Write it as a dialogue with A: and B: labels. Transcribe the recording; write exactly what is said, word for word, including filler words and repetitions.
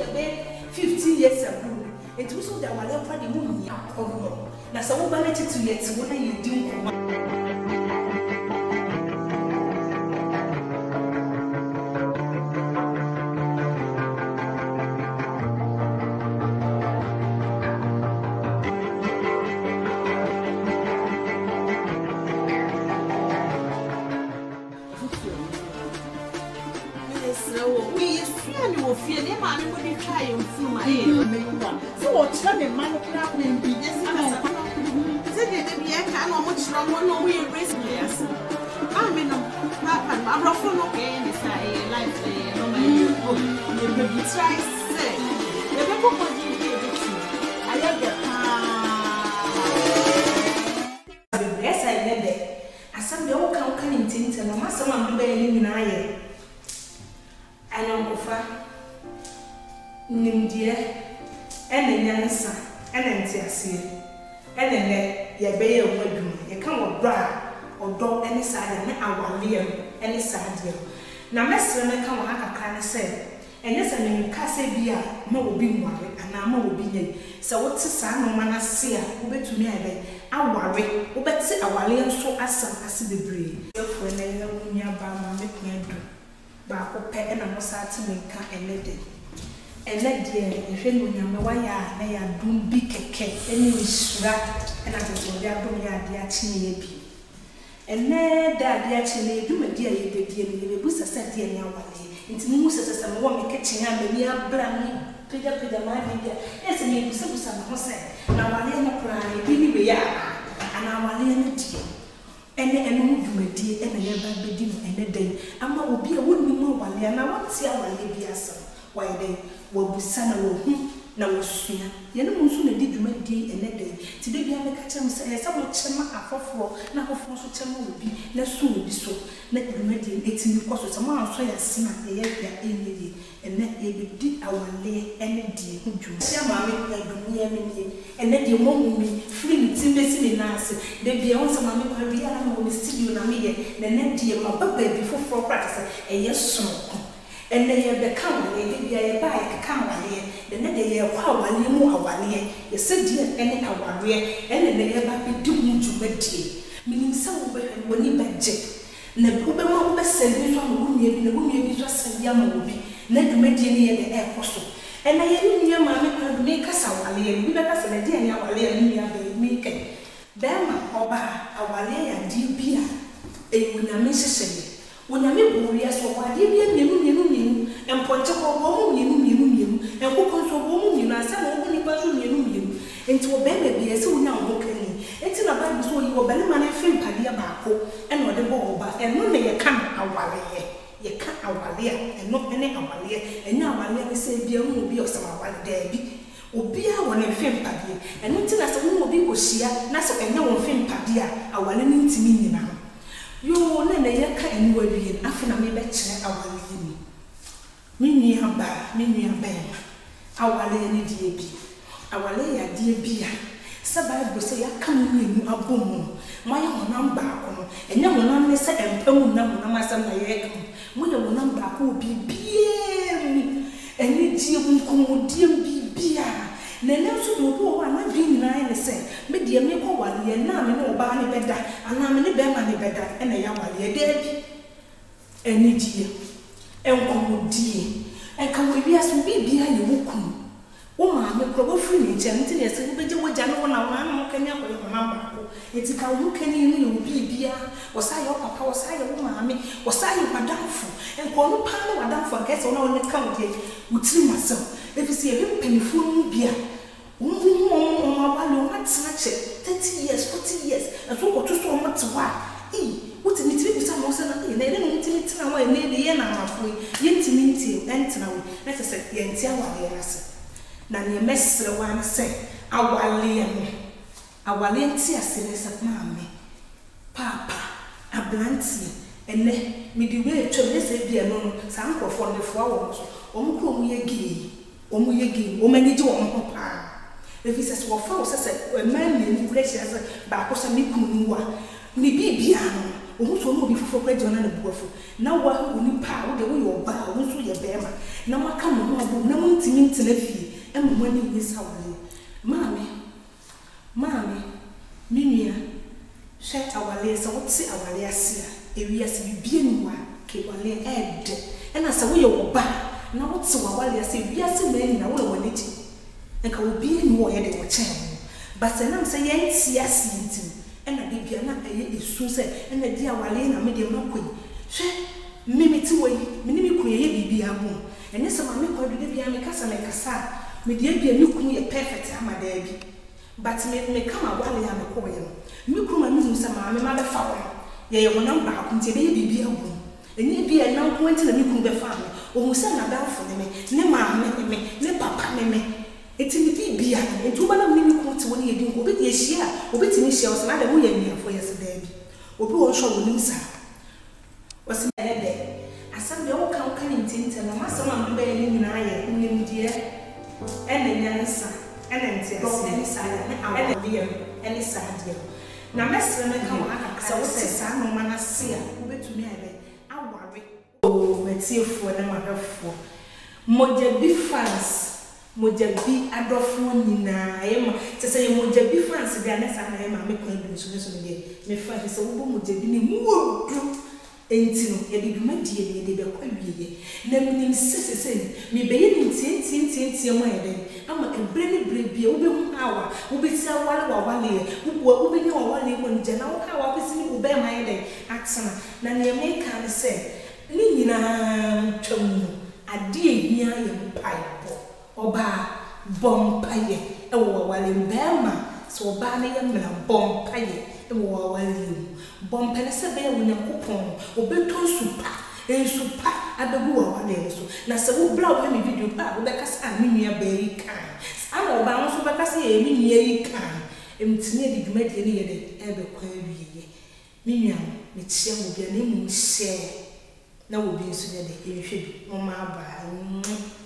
A: fifteen years ago. It was so that whatever the moon of now some vanity to yet when you do.
B: So what's the man crowning be this? Said the Bianca, I know much from one way race. Yes, I mean, I'm rough on again. It's a life day. No, my try say, the people want you to I have the yes, I read it. I said, the old count coming tint and I must someone do in I and Uncle Fa. Nimdia ene nyansa ene ntiase ene ne ye be ye wadum ye kan wo bra odo ene saade ne awale ene saade na mesre ne kan wo hakaka ne se enye se ne kase bia ma obi nware ana ma obi nyai se wo ti sa no mana se a wo betumi abe aware wo beti awale nso asam ase bebre efo ne ye wunya ba ma me pia do ba ko pe ena mo sa ti me ka ene de ene de ehwe no nyame wa ya na ya dum bi keke ene isura ena teto de adom ya de achine ye bi ene da de achine dum de ye de de ne be busa sa de ne awale nti mu musa sa mo wa me kitchen ya me ni abra mi pega pega ma bi de ese me busa busa na ho se na wale no kura bi ni we ya ana wale ne die ene ene mu dwumadi ene ye ba be di no ene den ama obi a wonni mu wale na wati awale bi asam why they will be son of whom now was sooner. You know, soon did you make day and a day. Today, we have a catch and say, some of Chema are for now of Fonso Chema will be, no soon be so. Let the remedy eighteen because of some of Soya Sima, a year in and let you did our lay any day who do. Sama make me and let you want me free Timothy in answer. They be on some mamma real and studio and me, the net dear my baby before four practice a yes so. And they become a baby buy a camera here, the net they are power, you know, our year, you said, dear, any our rear, and then they have been doing to bed, meaning some when you bed jet. Never send me from whom you be the woman you just send young movie, let the median the air postal. And I hear your mamma make us our lay, we better send a dear our lay and me make it. Bama, Oba, our lay and dear beer, a winner missus. When I make warriors for what you mean, you mean, and point up a woman, you mean, and who comes to a woman, you know, some woman, you mean, into a baby, as soon now walking. It's in a Bible, so you were Belman and Phil Padia Marco, and what the ball, and no may come our way. You can't our way, and not any our way, and now I let me say, dear, will be of some our day. Obia one and Phil Padia, and until as a woman be was here, Nasso and no one Phil Padia, our learning to me now. You nene yaka anywhere in Afina me betcha our lini. Mini hamba, mini abem. Our lady dear be. Our lay dear beer. Sabah will say, I come in a boom. My own number, and no one may say, and oh, no, no, my son, my egg. When a number will be beer. And it dear come dear be beer. Nene so do go ana bi nyina ne se me de me ko wale na me no ba ne beda ana me ne be ma ne beda e na ya wale de bi eni die enkomodie enka we bi aso bi bia ye wokum wo ma me ko bo firi ne nche nti ne se wo beje wo ja no na wo na kanya ko yo na ba ko eti ka wo kani ni yo bi bia wo sa yo papa wo sa yo wo ma me wo sa yo madamfo enko no pa no wadamfo akese wo na wo ne ka wo de wo tiri maso if you see a bit painful, beer, thirty years, forty years, and so what to so much why? Eh, what in it is almost an they didn't intimate now and near the end of we, intimate and now, let us say, Yantia was now you mess the one say, our Liam, our Lentia says at mammy, Papa, a blanty, and then me the way to this be alone, some for the flowers, or me again. Omu yegi o mani jo on pa if says wo fa wo say a man ni flesh as ba ko say me kunu wa ni bibia no ohun so no bi fofo kwa jona na buafo na wa oni pa wo de wo yo ba wo so ye bema na maka mo ho abo na mo ntimi ntena fie e mo mo ni ni sawale maame maame minua hwe awale se wo ti awale ase a ewi ase bibie ni wa ke wale ed e na se wo ye wo ba na wo ti awale ase ewi ase me ni na wo wo nechi enka obi ni wo ye de wo chen but na me se ye nti ase ntim ena de bia na eye esu se ena di awale na me de makoi hwe mimi ti wo yi mini mi kunu ye bibi abu ene se ma me kwa de bia me kasa me kasa me de bia mi kunu ye perfect ama da bi but me me kama wale ya me ko ye no mi kunu ma mi se ma me ma be fa wo ye ye wona ba ku nti be ye bibi abu ene bia na ko nti na mi kunu be fa me o mu se na ba fo ne me ne ma me me ne papa me me eti mi bibi a nti ba na mi kunu ti wo ne ye di ko be ye hia obi ti ni hia o se na de wo ye ni afo ye se da bi obi wo hwo wo nim sa wasi na de asam de wo kan kan ntinta na masam am be ni nyina ye nim die ene nyansa ene ntia se ene sa ene ene de ene sa de na mesre me kan aka sa wo se sa no mana se a wo betumi abe aware o metiefo na mahafo moja bi fans moja bi adofo nyina ye ma se se moja bi fans de na sa na ye ma me kwa bi so so de me fa se wo moja bi ni mu odu enti no ye de dwuma die ye de be kwa wieye na minim sesese me be ye nti nti nti nti mo ye de ama ebre ne bre bia wo be hu hawa wo be tia wale wa wale wo wo be nya wa wale mo nje na wo hawa be sini wo be ma ye de atsana na ne me ka ne se ni nyina twam ade ehia ye mpaibo oba bompaye e wo wale mbema so oba ne ye mla bompaye e wo wale bompene se be wo nyakopon obeton supa en supa abegu wa wale so na se wo bla wo mi video pa wo be kasa ni nua be yi kan ana oba no so be kasa ye ni nua yi kan emtine de dwumade ni ye de e be kwa wiye ni nua me tie wo bia na mu share na wo bi so ye de ehwe bi mo ma ba